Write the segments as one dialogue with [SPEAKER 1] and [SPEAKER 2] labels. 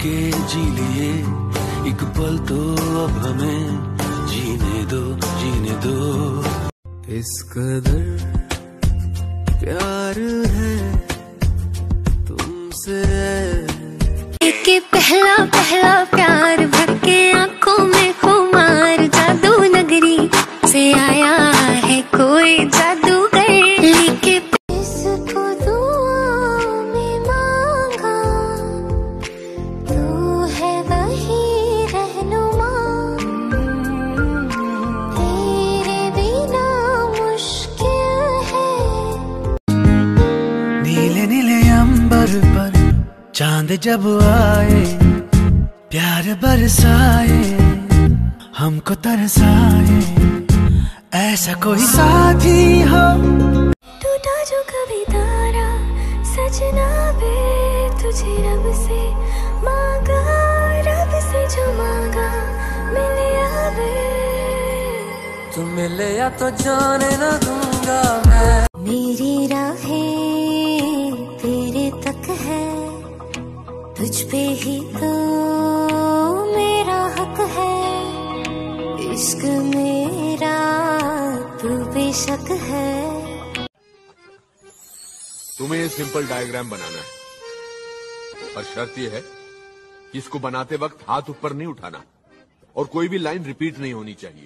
[SPEAKER 1] के जी लिए एक पल तो अब हमें जीने दो, जीने दो। इस कदर प्यार है तुमसे
[SPEAKER 2] कि पहला पहला प्यार भटके आंखों में खुमार, जादू नगरी से आया है कोई जादूगर लेके इसको दुआ में मांगा। तू है वही रहनुमा, तेरे बिना मुश्किल है।
[SPEAKER 1] नीले नीले अंबर पर चांद जब आए, प्यार बरसाए, हमको तरसाए, ऐसा कोई साथी हो।
[SPEAKER 2] टूटा जो कभी तारा सजना वे, तुझे रब से मांगा, रब से जो मांगा मिले आवे।
[SPEAKER 1] तुम मिले या तो जाने न दूंगा मैं।
[SPEAKER 2] मेरी राहें तेरे तक है, तुझ पे ही तो मेरा हक है। इश्क मेरा तू बेशक है।
[SPEAKER 3] तुम्हें ये सिंपल डायग्राम बनाना है, पर शर्त यह है कि इसको बनाते वक्त हाथ ऊपर नहीं उठाना और कोई भी लाइन रिपीट नहीं होनी चाहिए।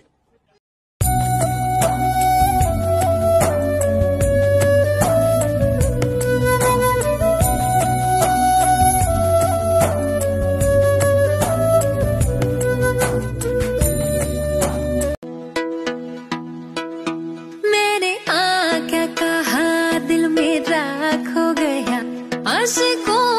[SPEAKER 2] मैंने क्या कहा, दिल मेरा खो गया आशिकों